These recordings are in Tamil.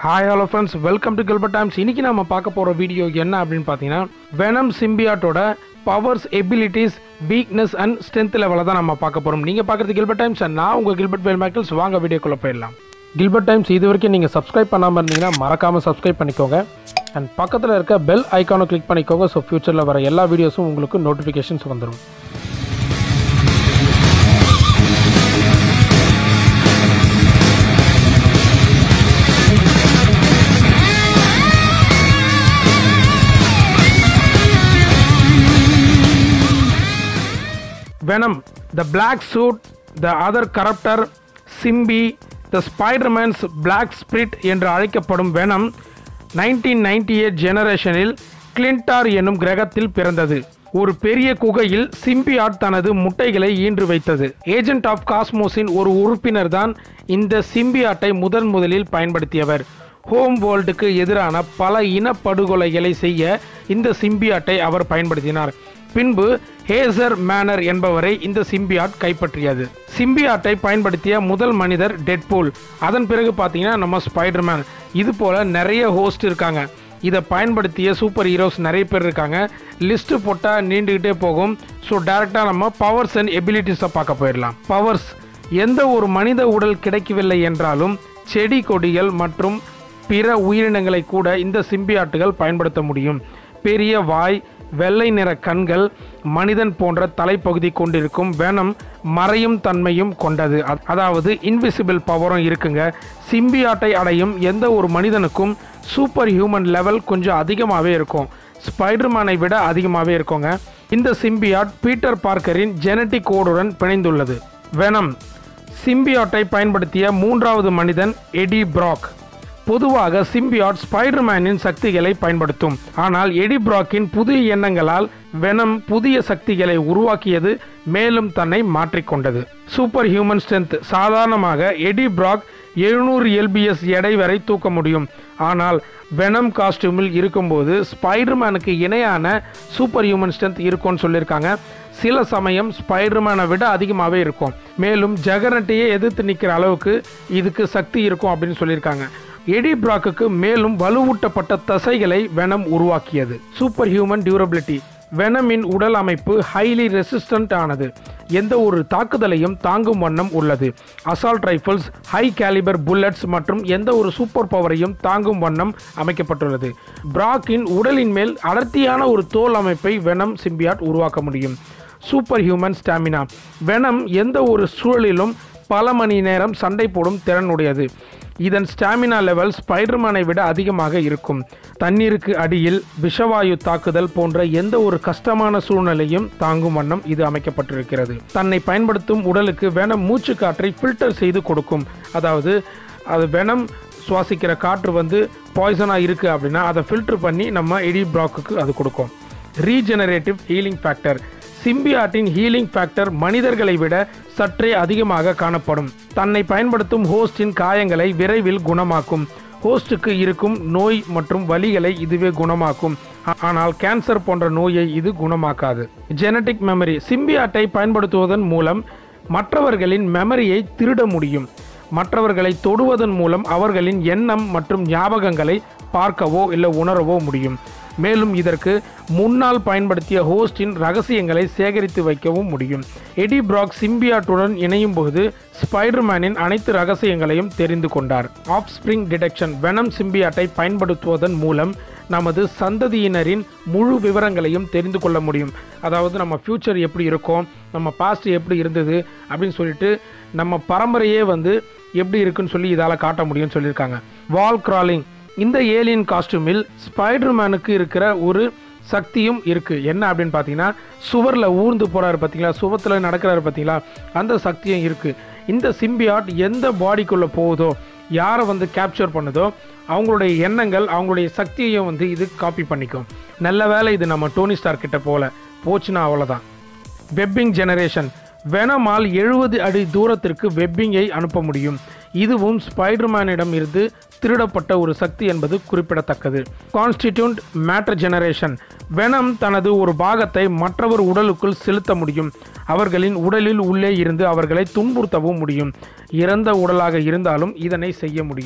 Hi hello friends, welcome to Gilbert Times. இன்னைக்கு நாம பார்க்க போற வீடியோ என்ன அப்படினு பாத்தீங்கன்னா Venom symbioteோட powers, abilities, weakness and strength level தான் நாம பார்க்க போறோம். நீங்க பார்க்கிறது Gilbert Times and நான் உங்க Gilbert Michaels. வாங்க வீடியோக்குள்ள போயிடலாம். Gilbert Times இதுவரைக்கும் நீங்க subscribe பண்ணாம இருந்தீங்கன்னா மறக்காம subscribe பண்ணிக்கோங்க and பக்கத்துல இருக்க bell icon-ஐ click பண்ணிக்கோங்க so future-ல வர எல்லா வீடியோஸும் உங்களுக்கு notifications வந்துரும். Venom, the black suit, the other corruptor, Simbi, the Spider-Man's black spirit என்று அழைக்கப்படும் Venom 1998 ஜெனரேஷனில் கிளின்டார் என்னும் கிரகத்தில் பிறந்தது. ஒரு பெரிய குகையில் சிம்பியாட் தனது முட்டைகளை ஈன்று வைத்தது. ஏஜென்ட் ஆஃப் காஸ்மோஸின் ஒரு உறுப்பினர் தான் இந்த சிம்பியாட்டை முதலில் பயன்படுத்தியவர். ஹோம் வேர்ல்டுக்கு எதிரான பல இனப்படுகொலைகளை செய்ய இந்த சிம்பியாட்டை அவர் பயன்படுத்தினார். பின்பு ஹேசர் மேனர் என்பவரை இந்த சிம்பியாட் கைப்பற்றியது. சிம்பியாட்டை பயன்படுத்திய முதல் மனிதர் டெட்பூல். அதன் பிறகு பார்த்தீங்கன்னா நம்ம ஸ்பைடர்மேன். இது போல நிறைய ஹோஸ்ட் இருக்காங்க. இதை பயன்படுத்திய சூப்பர் ஹீரோஸ் நிறைய பேர் இருக்காங்க. லிஸ்ட் போட்டால் நீண்டுகிட்டே போகும். ஸோ டைரக்டாக நம்ம பவர்ஸ் அண்ட் எபிலிட்டிஸை பார்க்க போயிடலாம். பவர்ஸ், எந்த ஒரு மனித உடல் கிடைக்கவில்லை என்றாலும் செடி கொடிகள் மற்றும் பிற உயிரினங்களை கூட இந்த சிம்பியாட்டுகள் பயன்படுத்த முடியும். பெரிய வாய், வெள்ளை நிற கண்கள், மனிதன் போன்ற தலைப்பகுதி கொண்டிருக்கும் வெனம் மறையும் தன்மையும் கொண்டது. அதாவது இன்விசிபிள் பவரும் இருக்குங்க. சிம்பியாட்டை அடையும் எந்த ஒரு மனிதனுக்கும் சூப்பர் ஹியூமன் லெவல் கொஞ்சம் அதிகமாகவே இருக்கும். ஸ்பைடர்மேனை விட அதிகமாகவே இருக்குங்க. இந்த சிம்பியாட் பீட்டர் பார்க்கரின் ஜெனட்டிக் கோடுடன் பிணைந்துள்ளது. வெனம் சிம்பியாட்டை பயன்படுத்திய மூன்றாவது மனிதன் எடி பிராக். பொதுவாக சிம்பியாட் ஸ்பைடர்மேனின் சக்திகளை பயன்படுத்தும். ஆனால் எடி பிராக்கின் புதிய எண்ணங்களால் வெனம் புதிய சக்திகளை உருவாக்கியது, மேலும் தன்னை மாற்றிக்கொண்டது. சூப்பர் ஹியூமன் ஸ்ட்ரென்த், சாதாரணமாக எடி பிராக் 700 lbs எடை வரை தூக்க முடியும். ஆனால் வெனம் காஸ்டியூமில் இருக்கும்போது ஸ்பைடர்மேனுக்கு இணையான சூப்பர் ஹியூமன் ஸ்ட்ரென்த் இருக்கும்னு சொல்லியிருக்காங்க. சில சமயம் ஸ்பைடர்மேனை விட அதிகமாகவே இருக்கும். மேலும் ஜெகர்னட்டையே எதிர்த்து நிற்கிற அளவுக்கு இதுக்கு சக்தி இருக்கும் அப்படின்னு சொல்லியிருக்காங்க. எடி பிராக்குக்கு மேலும் வலுவூட்டப்பட்ட தசைகளை வெனம் உருவாக்கியது. சூப்பர் ஹியூமன் டியூரபிலிட்டி, வெனமின் உடல் அமைப்பு ஹைலி ரெசிஸ்டன்ட் ஆனது. எந்த ஒரு தாக்குதலையும் தாங்கும் வண்ணம் உள்ளது. Assault rifles, high calibre bullets மற்றும் எந்த ஒரு சூப்பர் பவரையும் தாங்கும் வண்ணம் அமைக்கப்பட்டுள்ளது. பிராக்கின் உடலின் மேல் அடர்த்தியான ஒரு தோல் அமைப்பை வெனம் சிம்பியாட் உருவாக்க முடியும். சூப்பர் ஹியூமன் ஸ்டாமினா, வெனம் எந்த ஒரு சூழலிலும் பல மணி நேரம் சண்டை போடும் திறனுடையது. இதன் ஸ்டாமினா லெவல் ஸ்பைடர்மேனை விட அதிகமாக இருக்கும். தண்ணீருக்கு அடியில் விஷவாயு தாக்குதல் போன்ற எந்த ஒரு கஷ்டமான சூழ்நிலையும் தாங்கும் வண்ணம் இது அமைக்கப்பட்டிருக்கிறது. தன்னை பயன்படுத்தும் உடலுக்கு வெனம் மூச்சு காற்றை ஃபில்டர் செய்து கொடுக்கும். அதாவது அது வெனம் சுவாசிக்கிற காற்று பாய்சனாக இருக்குது அப்படின்னா அதை ஃபில்டர் பண்ணி நம்ம எடி பிராக்குக்கு அது கொடுக்கும். ரீஜெனரேட்டிவ் ஹீலிங் ஃபேக்டர், சிம்பியாட்டின் ஹீலிங் ஃபேக்டர் மனிதர்களை விட சற்றே அதிகமாக காணப்படும். தன்னை பயன்படுத்தும் ஹோஸ்டின் காயங்களை விரைவில் குணமாக்கும். ஹோஸ்டுக்கு இருக்கும் நோய் மற்றும் வலிகளை இதுவே குணமாக்கும். ஆனால் கேன்சர் போன்ற நோயை இது குணமாக்காது. ஜெனட்டிக் மெமரி, சிம்பியாட்டை பயன்படுத்துவதன் மூலம் மற்றவர்களின் மெமரியை திருட முடியும். மற்றவர்களை தொடுவதன் மூலம் அவர்களின் எண்ணம் மற்றும் ஞாபகங்களை பார்க்கவோ இல்லை உணரவோ முடியும். மேலும் இதற்கு முன்னால் பயன்படுத்திய ஹோஸ்டின் ரகசியங்களை சேகரித்து வைக்கவும் முடியும். எடி பிராக் சிம்பியாட்டுடன் இணையும் போது ஸ்பைடர்மேனின் அனைத்து ரகசியங்களையும் தெரிந்து கொண்டார். ஆஃப்ஸ்பிரிங் டிடெக்ஷன், வெனம் சிம்பியாட்டை பயன்படுத்துவதன் மூலம் நமது சந்ததியினரின் முழு விவரங்களையும் தெரிந்து கொள்ள முடியும். அதாவது நம்ம ஃப்யூச்சர் எப்படி இருக்கும், நம்ம பாஸ்ட் எப்படி இருந்தது அப்படின்னு சொல்லிட்டு நம்ம பரம்பரையே எப்படி இருக்குன்னு சொல்லி இதால் காட்ட முடியும்னு சொல்லியிருக்காங்க. வால் கிராலிங், இந்த ஏலியன் காஸ்டியூமில் ஸ்பைடர்மேனுக்கு இருக்கிற ஒரு சக்தியும் இருக்குது. என்ன அப்படின்னு பார்த்தீங்கன்னா, சுவரில் ஊர்ந்து போகிறாரு பார்த்தீங்களா, சுவத்தில் நடக்கிறாரு பார்த்தீங்களா, அந்த சக்தியும் இருக்குது. இந்த சிம்பியாட் எந்த பாடிக்குள்ளே போகுதோ, யாரை கேப்சர் பண்ணுதோ அவங்களுடைய எண்ணங்கள், அவங்களுடைய சக்தியையும் இது காப்பி பண்ணிக்கும். நல்ல வேலை இது நம்ம டோனி ஸ்டார் கிட்ட போச்சுன்னா அவ்வளோதான். வெப்பிங் ஜெனரேஷன், வெனமால் 70 அடி தூரத்திற்கு வெப்பிங்கை அனுப்ப முடியும். இதுவும் ஸ்பைடர்மேனிடம் இருந்து திருடப்பட்ட ஒரு சக்தி என்பது குறிப்பிடத்தக்கது. கான்ஸ்டிடியூண்ட் மேட்டர் ஜெனரேஷன், வெனம் தனது ஒரு பாகத்தை மற்றவர் உடலுக்குள் செலுத்த முடியும். அவர்களின் உடலில் உள்ளே இருந்து அவர்களை துன்புறுத்தவும் முடியும். இறந்த உடலாக இருந்தாலும் இதனை செய்ய முடியும்.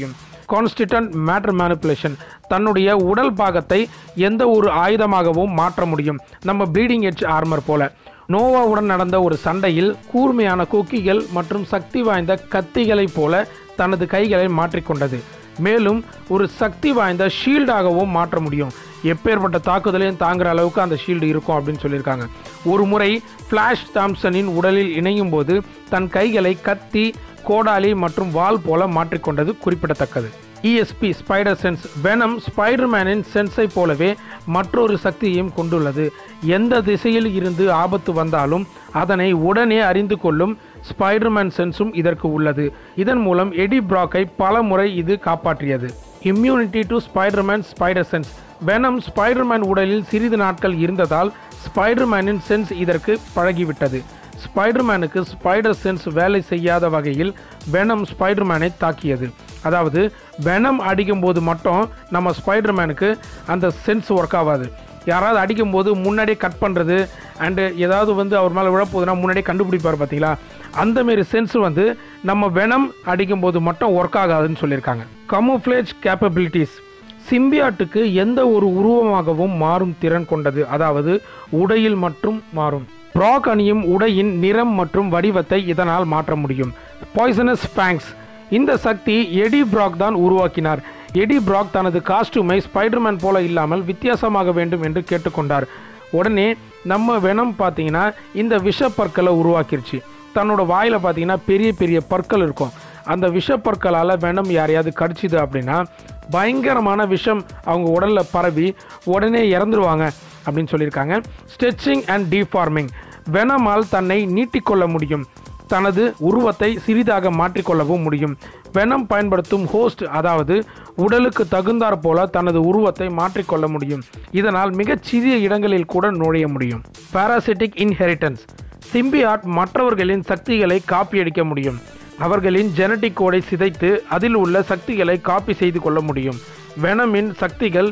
கான்ஸ்டிடன்ட் மேட்டர் மேனிப்புலேஷன், தன்னுடைய உடல் பாகத்தை எந்த ஒரு ஆயுதமாகவும் மாற்ற முடியும், நம்ம ப்ளீடிங் எட்ஜ் ஆர்மர் போல. நோவாவுடன் நடந்த ஒரு சண்டையில் கூர்மையான கொக்கிகள் மற்றும் சக்தி வாய்ந்த கத்திகளைப் போல தனது கைகளை மாற்றிக்கொண்டது. மேலும் ஒரு சக்தி வாய்ந்த ஷீல்டாகவும் மாற்ற முடியும். எப்பேற்பட்ட தாக்குதலையும் தாங்குற அளவுக்கு அந்த ஷீல்டு இருக்கும் அப்படின்னு சொல்லியிருக்காங்க. ஒரு முறை ஃப்ளாஷ் தாம்சனின் உடலில் இணையும் போது தன் கைகளை கத்தி, கோடாலி மற்றும் வால் போல மாற்றிக்கொண்டது குறிப்பிடத்தக்கது. ESP spider sense. வெனம் ஸ்பைடர்மேனின் சென்ஸை போலவே மற்றொரு சக்தியையும் கொண்டுள்ளது. எந்த திசையில் இருந்து ஆபத்து வந்தாலும் அதனை உடனே அறிந்து கொள்ளும் ஸ்பைடர்மேன் சென்ஸும் இதற்கு உள்ளது. இதன் மூலம் எடி பிராக்கை பல முறை இது காப்பாற்றியது. Immunity to Spiderman spider sense. Venom Spiderman உடலில் சிறிது நாட்கள் இருந்ததால் ஸ்பைடர்மேனின் சென்ஸ் இதற்கு பழகிவிட்டது. ஸ்பைடர்மேனுக்கு ஸ்பைடர் சென்ஸ் வேலை செய்யாத வகையில் வெனம் ஸ்பைடர்மேனை தாக்கியது. அதாவது வெனம் அடிக்கும்போது மட்டும் நம்ம ஸ்பைடர்மேனுக்கு அந்த சென்ஸ் ஒர்க் ஆகாது. யாராவது அடிக்கும்போது முன்னாடியே கட் பண்ணுறது அண்டு ஏதாவது அவர் மேலே விழப்போகுதுன்னா முன்னாடியே கண்டுபிடிப்பார் பார்த்தீங்களா, அந்தமாரி சென்ஸ் நம்ம வெனம் அடிக்கும்போது மட்டும் ஒர்க் ஆகாதுன்னு சொல்லியிருக்காங்க. கமோஃப்ளேஜ் கேப்பபிலிட்டிஸ். சிம்பியாட்டுக்கு எந்த ஒரு உருவமாகவும் மாறும் திறன் கொண்டது. அதாவது உடையில் மட்டும் மாறும். பிராக் அணியும் உடையின் நிறம் மற்றும் வடிவத்தை இதனால் மாற்ற முடியும். Poisonous fangs. இந்த சக்தி எடி பிராக் தான் உருவாக்கினார். எடி பிராக் தனது காஸ்டியூமை ஸ்பைடர்மேன் போல இல்லாமல் வித்தியாசமாக வேண்டும் என்று கேட்டுக்கொண்டார். உடனே நம்ம வெனம் பார்த்தீங்கன்னா இந்த விஷப்பற்களை உருவாக்கிருச்சு. தன்னோட வாயில் பார்த்தீங்கன்னா பெரிய பெரிய பற்கள் இருக்கும். அந்த விஷப்பற்களால் வெனம் யாரையாவது கடிச்சிது அப்படின்னா பயங்கரமான விஷம் அவங்க உடலில் பரவி உடனே இறந்துருவாங்க அப்படின்னு சொல்லியிருக்காங்க. Stretching and டீஃபார்மிங். வெனமால் தன்னை நீட்டிக்கொள்ள முடியும். தனது உருவத்தை சிறிதாக மாற்றிக்கொள்ளவும் முடியும். வெனம் பயன்படுத்தும் ஹோஸ்ட், அதாவது உடலுக்கு தகுந்தாற் போல தனது உருவத்தை மாற்றிக்கொள்ள முடியும். இதனால் மிகச்சிறிய இடங்களில் கூட நுழைய முடியும். Parasitic inheritance. சிம்பியாட் மற்றவர்களின் சக்திகளை காப்பியடிக்க முடியும். அவர்களின் ஜெனட்டிக் கோடை சிதைத்து அதில் உள்ள சக்திகளை காப்பி செய்து கொள்ள முடியும். வெனமின் சக்திகள்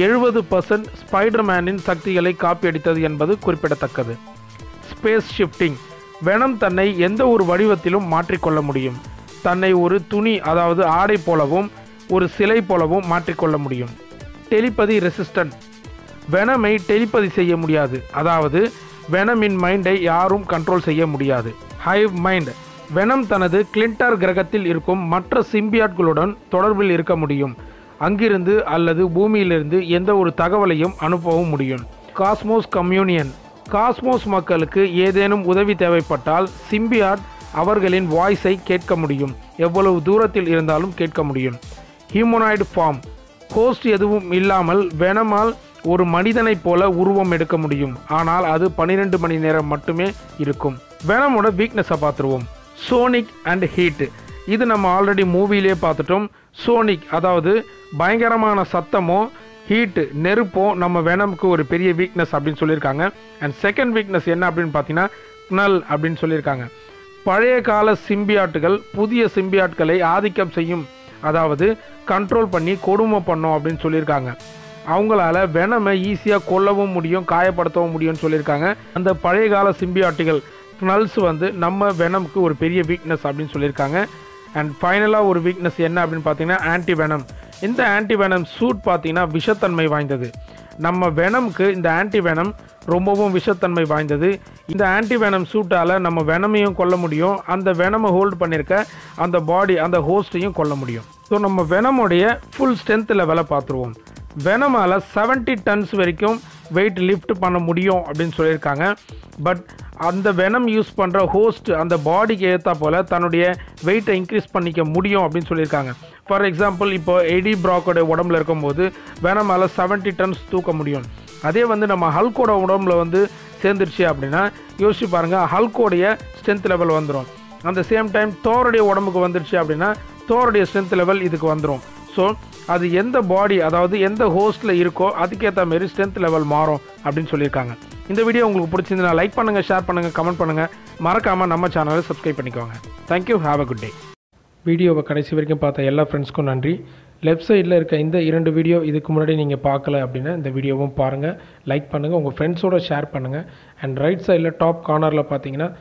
70% ஸ்பைடர்மேனின் சக்திகளை காப்பியடித்தது என்பது குறிப்பிடத்தக்கது. Space shifting. வெனம் தன்னை எந்த ஒரு வடிவத்திலும் மாற்றிக்கொள்ள முடியும். தன்னை ஒரு துணி, அதாவது ஆடை போலவும் ஒரு சிலை போலவும் மாற்றிக்கொள்ள முடியும். Telepathy resistant. வெனமை டெலிபதி செய்ய முடியாது. அதாவது வெனமின் மைண்டை யாரும் கண்ட்ரோல் செய்ய முடியாது. ஹைவ் மைண்ட். வெனம் தனது கிளின்டர் கிரகத்தில் இருக்கும் மற்ற சிம்பியாட்களுடன் தொடர்பில் இருக்க முடியும். அங்கிருந்து அல்லது பூமியிலிருந்து எந்த ஒரு தகவலையும் அனுப்பவும் முடியும். Cosmos communion. காஸ்மோஸ் மக்களுக்கு ஏதேனும் உதவி தேவைப்பட்டால் சிம்பியாட் அவர்களின் வாய்ஸை கேட்க முடியும். எவ்வளவு தூரத்தில் இருந்தாலும் கேட்க முடியும். Humanoid form. ஹோஸ்ட் எதுவும் இல்லாமல் வெனமால் ஒரு மனிதனைப் போல உருவம் எடுக்க முடியும். ஆனால் அது 12 மணி நேரம் மட்டுமே இருக்கும். வெனமோட வீக்னஸை பார்த்துருவோம். Sonic and heat. இது நம்ம ஆல்ரெடி மூவிலே பார்த்துட்டோம். சோனிக் அதாவது பயங்கரமான சத்தமோ, ஹீட்டு நெருப்போ நம்ம வெனமுக்கு ஒரு பெரிய வீக்னஸ் அப்படின்னு சொல்லியிருக்காங்க. அண்ட் செகண்ட் வீக்னஸ் என்ன அப்படின்னு பார்த்தீங்கன்னா நல் அப்படின்னு சொல்லியிருக்காங்க. பழைய கால சிம்பியாட்டுகள் புதிய சிம்பியாட்களை ஆதிக்கம் செய்யும், அதாவது கண்ட்ரோல் பண்ணி கொடுமை பண்ணோம் அப்படின்னு சொல்லியிருக்காங்க. அவங்களால வெனமை ஈஸியாக கொல்லவும் முடியும், காயப்படுத்தவும் முடியும்னு சொல்லியிருக்காங்க. அந்த பழைய கால சிம்பியாட்டுகள் நல்ஸ் நம்ம வெனமுக்கு ஒரு பெரிய வீக்னஸ் அப்படின்னு சொல்லியிருக்காங்க. அண்ட் ஃபைனலாக ஒரு வீக்னஸ் என்ன அப்படின்னு பார்த்தீங்கன்னா ஆன்டி வெனம். இந்த ஆன்டி வெனம் சூட் பார்த்தீங்கன்னா விஷத்தன்மை வாய்ந்தது. நம்ம வெனமுக்கு இந்த ஆன்டி வெனம் ரொம்பவும் விஷத்தன்மை வாய்ந்தது. இந்த ஆன்டி வெனம் சூட்டால் நம்ம வெனமையும் கொல்ல முடியும், அந்த வெனமை ஹோல்டு பண்ணியிருக்க அந்த பாடி, அந்த ஹோஸ்ட்டையும் கொல்ல முடியும். ஸோ நம்ம வெனமுடைய ஃபுல் ஸ்ட்ரென்த் லெவலை பார்த்துருவோம். வெனமால் 70 tons வரைக்கும் வெயிட் லிஃப்ட் பண்ண முடியும் அப்படின்னு சொல்லியிருக்காங்க. பட் அந்த வெனம் யூஸ் பண்ணுற ஹோஸ்ட் அந்த பாடிக்கு ஏற்றா போல் தன்னுடைய வெயிட்டை இன்க்ரீஸ் பண்ணிக்க முடியும் அப்படின்னு சொல்லியிருக்காங்க. ஃபார் எக்ஸாம்பிள் இப்போ எடி பிராக்கோட உடம்புல இருக்கும்போது வெனமால் 70 tons தூக்க முடியும். அதே நம்ம ஹல்கோட உடம்புல சேர்ந்துருச்சு அப்படின்னா யோசிச்சு பாருங்கள், ஹல்கோடைய ஸ்ட்ரென்த் லெவல் வந்துடும். அந்த சேம் டைம் தோருடைய உடம்புக்கு வந்துருச்சு அப்படின்னா தோருடைய ஸ்ட்ரென்த் லெவல் இதுக்கு வந்துடும். ஸோ அது எந்த பாடி, அதாவது எந்த ஹோஸ்ட்டில் இருக்கோ அதுக்கேற்ற மாரி ஸ்ட்ரென்த் லெவல் மாறும் அப்படின்னு சொல்லியிருக்காங்க. இந்த வீடியோ உங்களுக்கு பிடிச்சிருந்தா லைக் பண்ணுங்கள், ஷேர் பண்ணுங்கள், கமெண்ட் பண்ணுங்கள். மறக்காமல் நம்ம சேனலை சப்ஸ்கிரைப் பண்ணிக்கோங்க. Thank you, have a good day. வீடியோவை கடைசி வரைக்கும் பார்த்த எல்லா ஃப்ரெண்ட்ஸ்க்கும் நன்றி. லெஃப்ட் சைடில் இருக்க இந்த 2 வீடியோ இதுக்கு முன்னாடி நீங்கள் பார்க்கல அப்படின்னா இந்த வீடியோவும் பாருங்கள், லைக் பண்ணுங்கள், உங்கள் ஃப்ரெண்ட்ஸோடு ஷேர் பண்ணுங்கள். அண்ட் ரைட் சைடில் டாப் கார்னரில் பார்த்தீங்கன்னா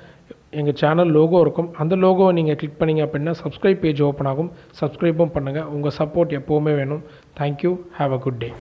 எங்கள் சேனல் லோகோ இருக்கும். அந்த லோகோவை நீங்கள் கிளிக் பண்ணிங்க அப்படின்னா சப்ஸ்கிரைப் பேஜ் ஓப்பன் ஆகும். சப்ஸ்கிரைபும் பண்ணுங்கள். உங்கள் சப்போர்ட் எப்போவுமே வேணும். Thank you. Have a good day.